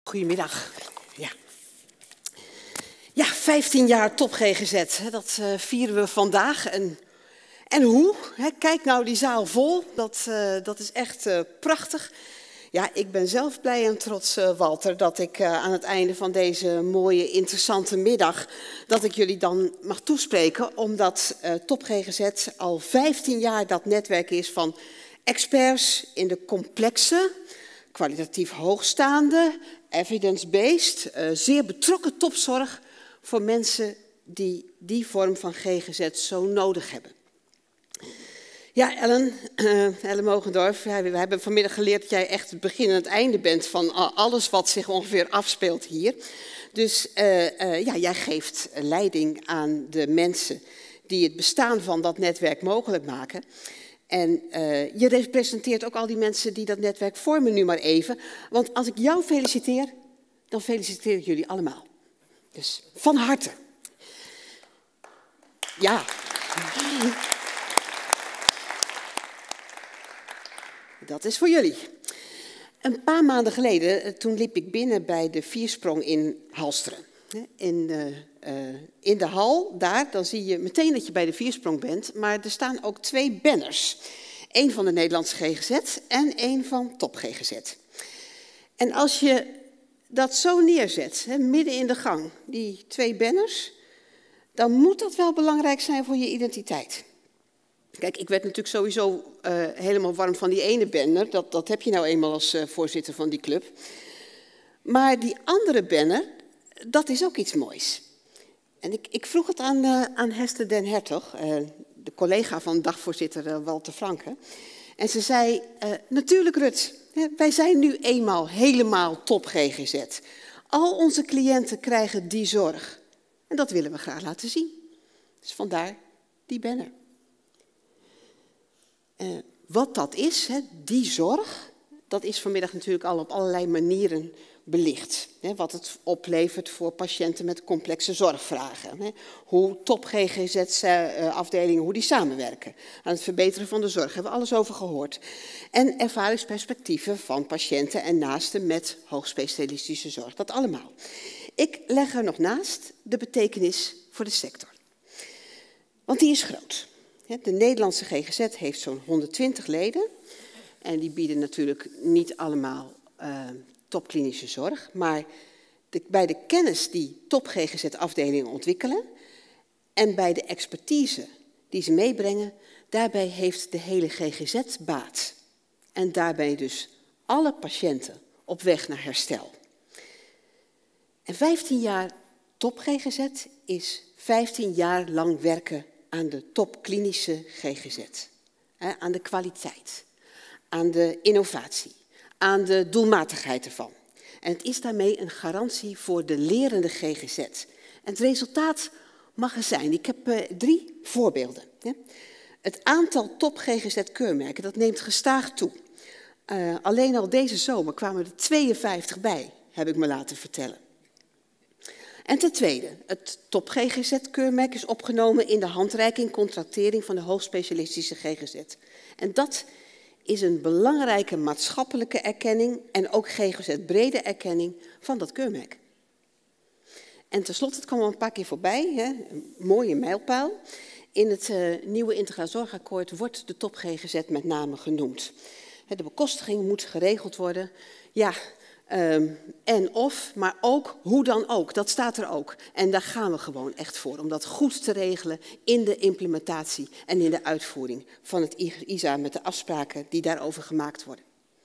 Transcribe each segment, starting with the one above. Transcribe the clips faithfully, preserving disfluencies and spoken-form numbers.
Goedemiddag. Ja, ja vijftien jaar Top G G Z, hè, dat uh, vieren we vandaag. En, en hoe? Hè, kijk nou die zaal vol, dat, uh, dat is echt uh, prachtig. Ja, ik ben zelf blij en trots, uh, Walter, dat ik uh, aan het einde van deze mooie, interessante middag, dat ik jullie dan mag toespreken, omdat uh, Top G G Z al vijftien jaar dat netwerk is van experts in de complexe, kwalitatief hoogstaande, evidence-based, uh, zeer betrokken topzorg voor mensen die die vorm van G G Z zo nodig hebben. Ja, Ellen, uh, Ellen Mogendorf, ja, we hebben vanmiddag geleerd dat jij echt het begin en het einde bent van alles wat zich ongeveer afspeelt hier. Dus uh, uh, ja, jij geeft leiding aan de mensen die het bestaan van dat netwerk mogelijk maken. En uh, je representeert ook al die mensen die dat netwerk vormen nu maar even. Want als ik jou feliciteer, dan feliciteer ik jullie allemaal. Dus van harte. Ja. Dat is voor jullie. Een paar maanden geleden, toen liep ik binnen bij de Viersprong in Halsteren. In de, uh, in de hal, daar, dan zie je meteen dat je bij de Viersprong bent. Maar er staan ook twee banners. Eén van de Nederlandse G G Z en één van Top G G Z. En als je dat zo neerzet, hè, midden in de gang, die twee banners, dan moet dat wel belangrijk zijn voor je identiteit. Kijk, ik werd natuurlijk sowieso uh, helemaal warm van die ene banner. Dat, dat heb je nou eenmaal als uh, voorzitter van die club. Maar die andere banner, dat is ook iets moois. En ik, ik vroeg het aan, uh, aan Hester den Hertog, uh, de collega van dagvoorzitter uh, Walter Franke. En ze zei, uh, natuurlijk Rut, hè, wij zijn nu eenmaal helemaal Top G G Z. Al onze cliënten krijgen die zorg. En dat willen we graag laten zien. Dus vandaar die banner. Uh, wat dat is, hè, die zorg, dat is vanmiddag natuurlijk al op allerlei manieren belicht. Hè, wat het oplevert voor patiënten met complexe zorgvragen. Hè, hoe Top G G Z-afdelingen, hoe die samenwerken. Aan het verbeteren van de zorg, hebben we alles over gehoord. En ervaringsperspectieven van patiënten en naasten met hoogspecialistische zorg. Dat allemaal. Ik leg er nog naast de betekenis voor de sector. Want die is groot. De Nederlandse G G Z heeft zo'n honderdtwintig leden. En die bieden natuurlijk niet allemaal uh, topklinische zorg. Maar de, bij de kennis die Top G G Z-afdelingen ontwikkelen en bij de expertise die ze meebrengen, daarbij heeft de hele G G Z baat. En daarbij dus alle patiënten op weg naar herstel. En vijftien jaar Top G G Z is vijftien jaar lang werken aan de topklinische G G Z. Aan de kwaliteit, aan de innovatie, aan de doelmatigheid ervan. En het is daarmee een garantie voor de lerende G G Z. En het resultaat mag er zijn. Ik heb uh, drie voorbeelden. Hè. Het aantal Top G G Z-keurmerken, dat neemt gestaag toe. Uh, alleen al deze zomer kwamen er tweeënvijftig bij, heb ik me laten vertellen. En ten tweede, het Top G G Z-keurmerk is opgenomen in de handreiking contractering van de hoogspecialistische G G Z. En dat is een belangrijke maatschappelijke erkenning en ook G G Z-brede erkenning van dat keurmerk. En tenslotte, het kwam al een paar keer voorbij, hè, een mooie mijlpaal. In het uh, nieuwe Integraal Zorgakkoord wordt de Top G G Z met name genoemd. De bekostiging moet geregeld worden. Ja, Um, en of, maar ook hoe dan ook. Dat staat er ook. En daar gaan we gewoon echt voor. Om dat goed te regelen in de implementatie en in de uitvoering van het I S A met de afspraken die daarover gemaakt worden.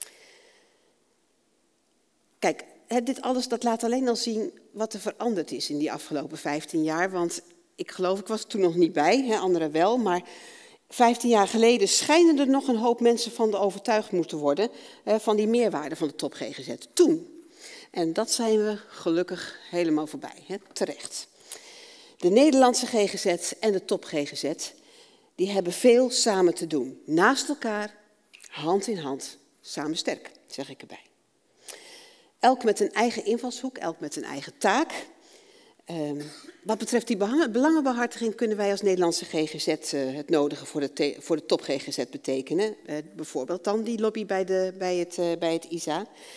Kijk, dit alles dat laat alleen al zien wat er veranderd is in die afgelopen vijftien jaar. Want ik geloof, ik was er toen nog niet bij, hè, anderen wel, maar vijftien jaar geleden schijnen er nog een hoop mensen van de overtuigd moeten worden eh, van die meerwaarde van de Top G G Z. Toen. En dat zijn we gelukkig helemaal voorbij, hè, terecht. De Nederlandse G G Z en de Top G G Z, die hebben veel samen te doen. Naast elkaar, hand in hand, samen sterk, zeg ik erbij. Elk met een eigen invalshoek, elk met een eigen taak. Um, wat betreft die belangenbehartiging kunnen wij als Nederlandse G G Z uh, het nodige voor de, voor de Top G G Z betekenen. Uh, bijvoorbeeld dan die lobby bij, de, bij, het, uh, bij het I S A.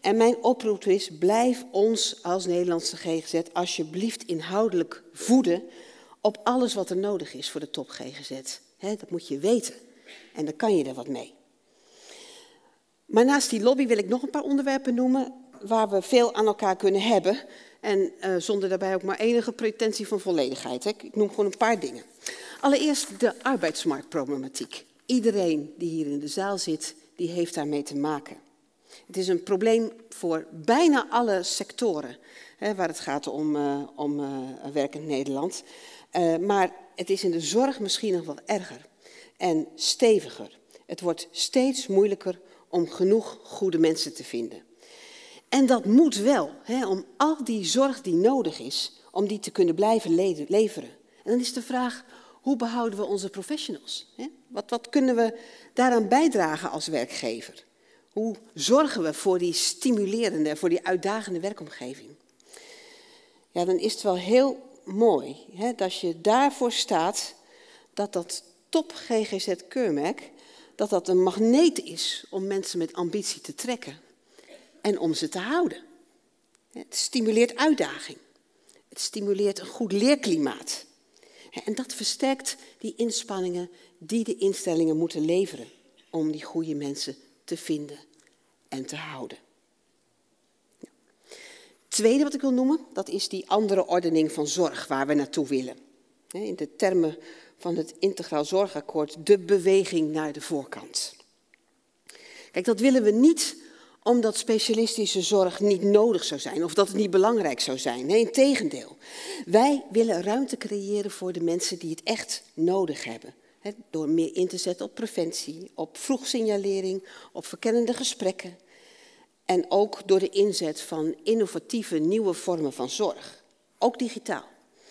En mijn oproep is, blijf ons als Nederlandse G G Z alsjeblieft inhoudelijk voeden op alles wat er nodig is voor de top G G Z. He, dat moet je weten. En dan kan je er wat mee. Maar naast die lobby wil ik nog een paar onderwerpen noemen waar we veel aan elkaar kunnen hebben. En uh, zonder daarbij ook maar enige pretentie van volledigheid. Hè. Ik noem gewoon een paar dingen. Allereerst de arbeidsmarktproblematiek. Iedereen die hier in de zaal zit, die heeft daarmee te maken. Het is een probleem voor bijna alle sectoren, hè, waar het gaat om, uh, om uh, werkend Nederland. Uh, maar het is in de zorg misschien nog wel erger en steviger. Het wordt steeds moeilijker om genoeg goede mensen te vinden. En dat moet wel, hè, om al die zorg die nodig is, om die te kunnen blijven le- leveren. En dan is de vraag, hoe behouden we onze professionals? Hè? Wat, wat kunnen we daaraan bijdragen als werkgever? Hoe zorgen we voor die stimulerende, voor die uitdagende werkomgeving? Ja, dan is het wel heel mooi, hè, dat je daarvoor staat dat dat top G G Z-keurmerk, dat dat een magneet is om mensen met ambitie te trekken en om ze te houden. Het stimuleert uitdaging. Het stimuleert een goed leerklimaat. En dat versterkt die inspanningen die de instellingen moeten leveren om die goede mensen te vinden en te houden. Tweede wat ik wil noemen, dat is die andere ordening van zorg waar we naartoe willen. In de termen van het Integraal Zorgakkoord, de beweging naar de voorkant. Kijk, dat willen we niet omdat specialistische zorg niet nodig zou zijn of dat het niet belangrijk zou zijn. Nee, integendeel. Wij willen ruimte creëren voor de mensen die het echt nodig hebben. He, door meer in te zetten op preventie, op vroegsignalering, op verkennende gesprekken. En ook door de inzet van innovatieve nieuwe vormen van zorg. Ook digitaal.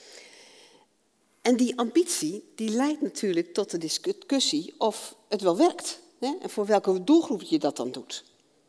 En die ambitie die leidt natuurlijk tot de discussie of het wel werkt. Hè, en voor welke doelgroep je dat dan doet.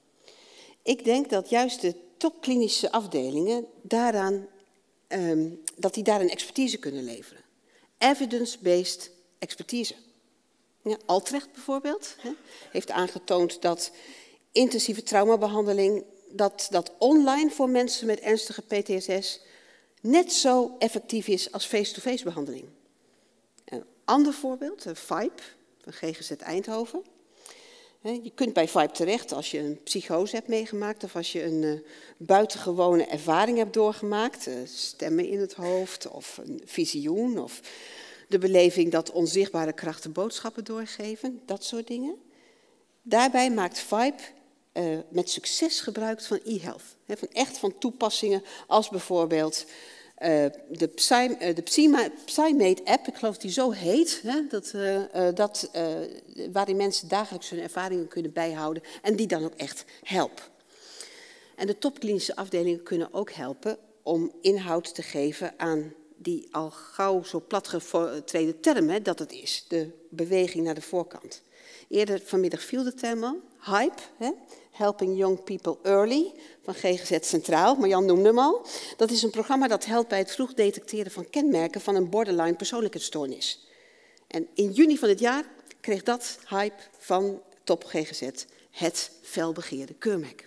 Ik denk dat juist de topklinische afdelingen daaraan, um, dat die daar een expertise kunnen leveren. Evidence-based expertise. Ja, Altrecht bijvoorbeeld hè, heeft aangetoond dat intensieve traumabehandeling, dat dat online voor mensen met ernstige P T S S net zo effectief is als face-to-face behandeling. Een ander voorbeeld, V I P van G G Z Eindhoven. Je kunt bij V I P terecht als je een psychose hebt meegemaakt of als je een uh, buitengewone ervaring hebt doorgemaakt. Uh, stemmen in het hoofd of een visioen of de beleving dat onzichtbare krachten boodschappen doorgeven. Dat soort dingen. Daarbij maakt V I P uh, met succes gebruik van e-health. He, van echt van toepassingen als bijvoorbeeld uh, de, Psy, uh, de Psyma, PsyMate-app, ik geloof dat die zo heet, hè, dat, uh, uh, dat, uh, waarin mensen dagelijks hun ervaringen kunnen bijhouden en die dan ook echt helpen. En de topklinische afdelingen kunnen ook helpen om inhoud te geven aan die al gauw zo platgetreden term, hè, dat het is, de beweging naar de voorkant. Eerder vanmiddag viel de term al, HYPE, hè? Helping Young People Early, van G G Z Centraal, Marjan noemde hem al. Dat is een programma dat helpt bij het vroeg detecteren van kenmerken van een borderline persoonlijkheidsstoornis. En in juni van dit jaar kreeg dat HYPE van top G G Z het felbegeerde keurmerk.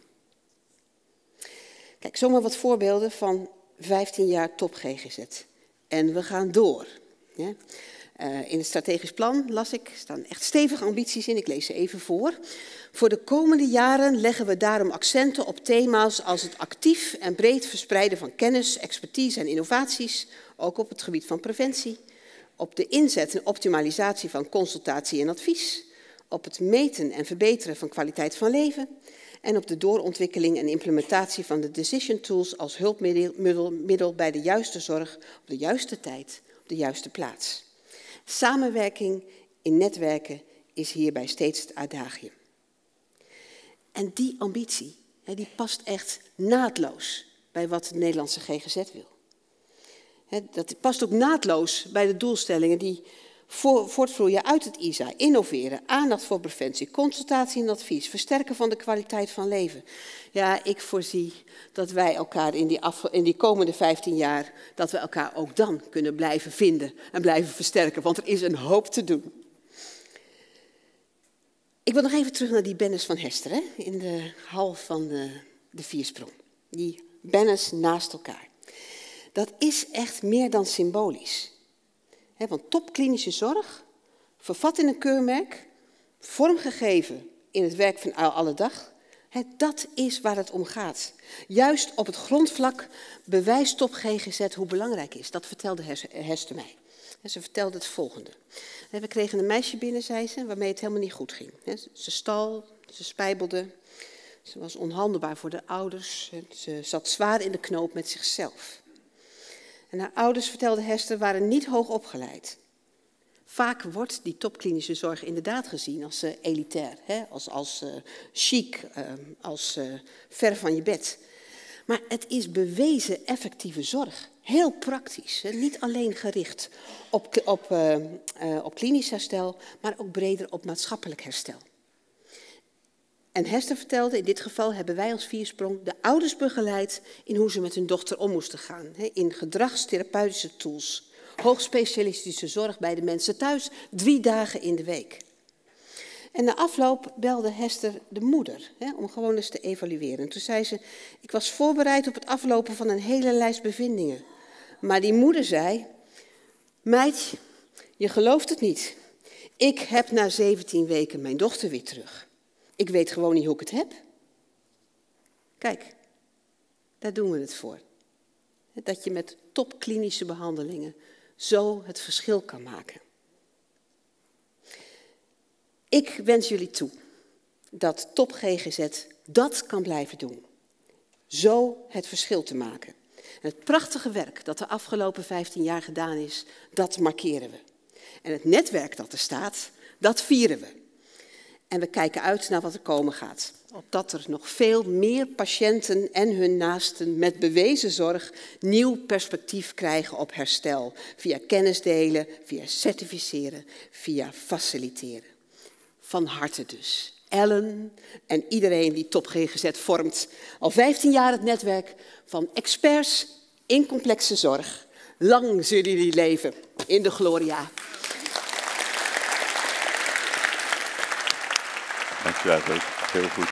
Kijk, zomaar wat voorbeelden van vijftien jaar top G G Z. En we gaan door. Ja. Uh, in het strategisch plan, las ik, staan echt stevige ambities in. Ik lees ze even voor. Voor de komende jaren leggen we daarom accenten op thema's als het actief en breed verspreiden van kennis, expertise en innovaties, ook op het gebied van preventie, op de inzet en optimalisatie van consultatie en advies, op het meten en verbeteren van kwaliteit van leven en op de doorontwikkeling en implementatie van de decision tools als hulpmiddel middel bij de juiste zorg op de juiste tijd, op de juiste plaats. Samenwerking in netwerken is hierbij steeds het adagium. En die ambitie, die past echt naadloos bij wat de Nederlandse G G Z wil. Dat past ook naadloos bij de doelstellingen die voortvloeien uit het I S A. Innoveren, aandacht voor preventie, consultatie en advies, versterken van de kwaliteit van leven. Ja, ik voorzie dat wij elkaar in die, af, in die komende vijftien jaar, dat we elkaar ook dan kunnen blijven vinden en blijven versterken, want er is een hoop te doen. Ik wil nog even terug naar die banners van Hester, hè, in de hal van de de viersprong. Die banners naast elkaar. Dat is echt meer dan symbolisch. He, want topklinische zorg, vervat in een keurmerk, vormgegeven in het werk van alle dag, he, dat is waar het om gaat. Juist op het grondvlak bewijst Top G G Z hoe belangrijk het is. Dat vertelde Hester mij. En ze vertelde het volgende. We kregen een meisje binnen, zei ze, waarmee het helemaal niet goed ging. Ze stal, ze spijbelde, ze was onhandelbaar voor de ouders. Ze zat zwaar in de knoop met zichzelf. En haar ouders, vertelde Hester, waren niet hoog opgeleid. Vaak wordt die topklinische zorg inderdaad gezien als uh, elitair, hè? als, als uh, chic, uh, als uh, ver van je bed. Maar het is bewezen effectieve zorg. Heel praktisch. Hè? Niet alleen gericht op, op, uh, uh, op klinisch herstel, maar ook breder op maatschappelijk herstel. En Hester vertelde, in dit geval hebben wij als Viersprong de ouders begeleid in hoe ze met hun dochter om moesten gaan. Hè? In gedragstherapeutische tools. Hoogspecialistische zorg bij de mensen thuis, drie dagen in de week. En na afloop belde Hester de moeder, hè, om gewoon eens te evalueren. En toen zei ze, ik was voorbereid op het aflopen van een hele lijst bevindingen. Maar die moeder zei, meid, je gelooft het niet. Ik heb na zeventien weken mijn dochter weer terug. Ik weet gewoon niet hoe ik het heb. Kijk, daar doen we het voor. Dat je met topklinische behandelingen zo het verschil kan maken. Ik wens jullie toe dat Top G G Z dat kan blijven doen. Zo het verschil te maken. En het prachtige werk dat de afgelopen vijftien jaar gedaan is, dat markeren we. En het netwerk dat er staat, dat vieren we. En we kijken uit naar wat er komen gaat. Opdat er nog veel meer patiënten en hun naasten met bewezen zorg nieuw perspectief krijgen op herstel. Via kennis delen, via certificeren, via faciliteren. Van harte dus. Ellen en iedereen die Top G G Z vormt. Al vijftien jaar het netwerk van experts in complexe zorg. Lang zullen jullie leven in de gloria. Dankjewel, heel goed.